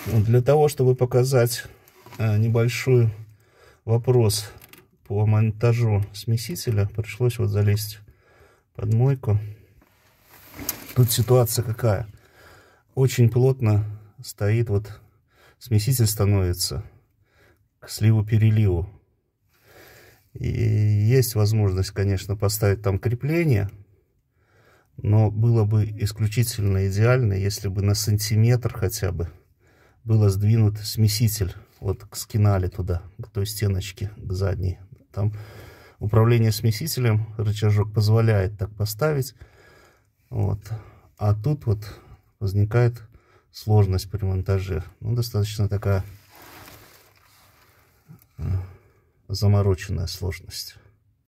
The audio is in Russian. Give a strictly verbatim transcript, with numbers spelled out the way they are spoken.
Для того, чтобы показать небольшой вопрос по монтажу смесителя, пришлось вот залезть под мойку. Тут ситуация какая? Очень плотно стоит, вот смеситель становится к сливу-переливу. И есть возможность, конечно, поставить там крепление, но было бы исключительно идеально, если бы на сантиметр хотя бы было сдвинут смеситель вот к скинали туда, к той стеночке, к задней. Там управление смесителем, рычажок позволяет так поставить. Вот. А тут вот возникает сложность при монтаже. Ну, достаточно такая замороченная сложность.